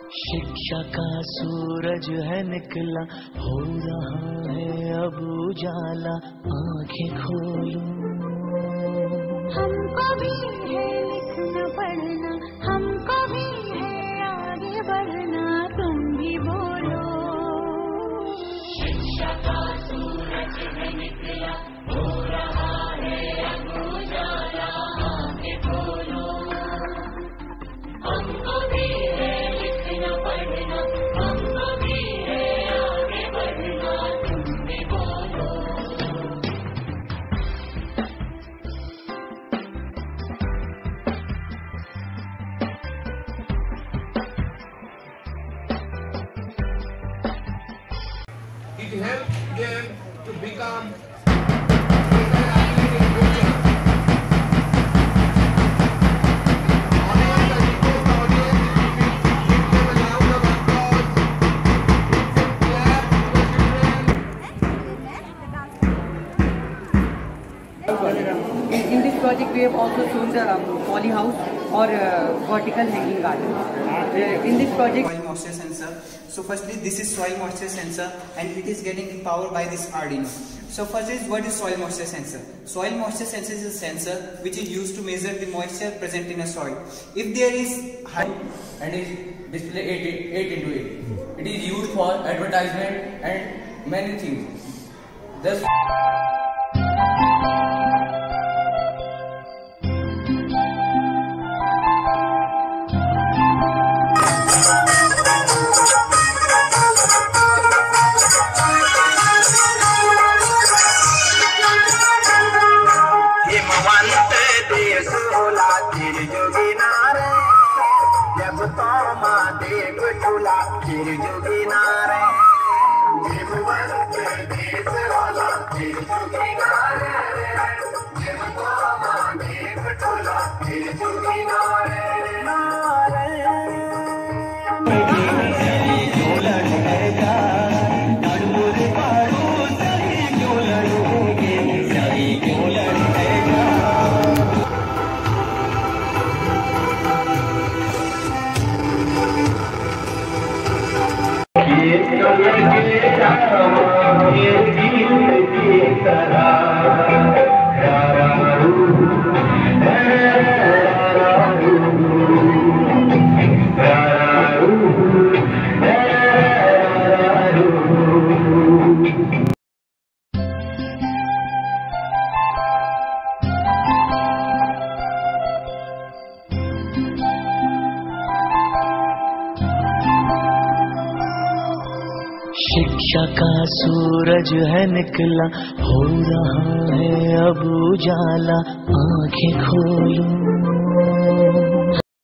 शिक्षा का सूरज है निकला, हो रहा है अब उजाला, आंखें खोलो। हमको भी है लिखना पढ़ना, हमको भी है आगे बढ़ना, तुम भी बोलो। शिक्षा का सूरज है निकला, हो रहा है अब उजाला, आंखें खोलो। हमको भी है लिखना पढ़ना, हमको भी है आगे बढ़ना, तुम भी बोलो। It helps them to become In this project, we have also shown the poly house or vertical hanging garden. In this project, soil moisture sensor. So firstly, this is soil moisture sensor, and it is getting power by this Arduino. So first is, what is soil moisture sensor? Soil moisture sensor is a sensor which is used to measure the moisture present in a soil. If there is high and is display 8 into 8. It is used for advertisement and many things. Thus, शिक्षा का सूरज है निकला, हो रहा है अब उजाला, आंखें खोलो।